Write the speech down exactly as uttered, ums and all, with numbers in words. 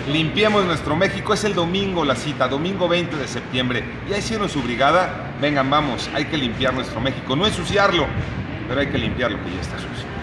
limpiemos nuestro México. Es el domingo la cita, domingo veinte de septiembre. Ya hicieron su brigada, vengan, vamos, hay que limpiar nuestro México. No ensuciarlo, pero hay que limpiar lo que ya está sucio.